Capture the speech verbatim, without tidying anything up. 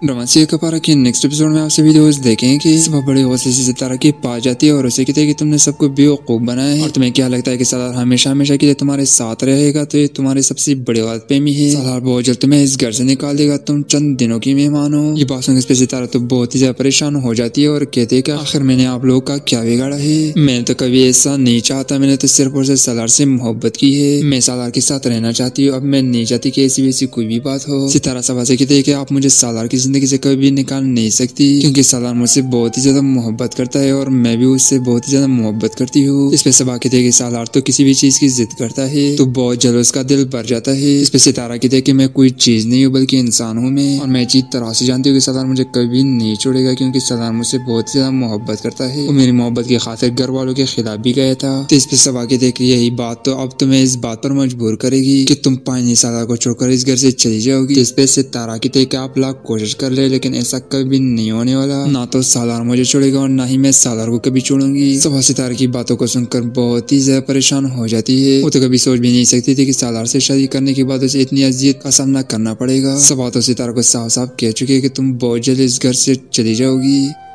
Drama serial कपारा के next episode में आप सभी दोस्त देखें कि सुबह बड़े हौसले से सितारा की पा जाती है और उसे कहते हैं कि तुमने सबको बेवकूफ बनाया है और तुम्हें क्या लगता है कि सालार हमेशा हमेशा के लिए तुम्हारे साथ रहेगा, तो ये तुम्हारी सबसे बड़ी गलतफहमी है। सालार बहुत जल्द तुम्हें इस घर से निकाल देगा, तुम चंद दिनों की मेहमान हो। ये बात सुनकर इस पे सितारा तो बहुत ही ज्यादा परेशान हो जाती है और कहते है कि आखिर मैंने आप लोगों का क्या बिगाड़ा है। मैंने तो कभी ऐसा नहीं चाहता, मैंने तो सिर्फ और सिर्फ सालार से मोहब्बत की है। मैं सालार के साथ रहना चाहती हूँ, अब मैं नहीं चाहती कि ऐसी वैसी कोई भी बात हो। सितारा सभा से कहते है कि आप मुझे सालार की जिंदगी से कभी निकाल नहीं सकती, क्योंकि सालार मुझसे बहुत ही ज्यादा मोहब्बत करता है और मैं भी उससे बहुत ही ज्यादा मोहब्बत करती हूँ। इस पे सबा कहते हैं कि सालार तो किसी भी चीज की जिद करता है तो बहुत जल्द उसका दिल भर जाता है। इस पे सितारा कहते हैं कि मैं कोई चीज नहीं हूँ बल्कि इंसान हूँ मैं, और मैं चीज तरह से जानती हूँ कि सालार मुझे कभी नहीं छोड़ेगा, क्योंकि सालार मुझसे बहुत ही ज्यादा मोहब्बत करता है। वो मेरी मोहब्बत की खातिर घर वालों के खिलाफ भी गया था। तो इस पे सबा कहते हैं कि यही बात तो अब तुम्हें इस बात पर मजबूर करेगी कि तुम पानी सालार को छोड़कर इस घर से चली जाओगी। इस पे सितारा कहते हैं कि आप लाख कोशिश कर ले, लेकिन ऐसा कभी नहीं होने वाला। ना तो सालार मुझे छोड़ेगा और ना ही मैं सालार को कभी छोड़ूंगी। सबा सितारा की बातों को सुनकर बहुत ही ज्यादा परेशान हो जाती है। वो तो कभी सोच भी नहीं सकती थी कि सालार से शादी करने के बाद उसे इतनी अजियत का सामना करना पड़ेगा। सबा तो सितारा को साफ साफ कह चुके हैं कि तुम बहुत जल्द इस घर से चली जाओगी।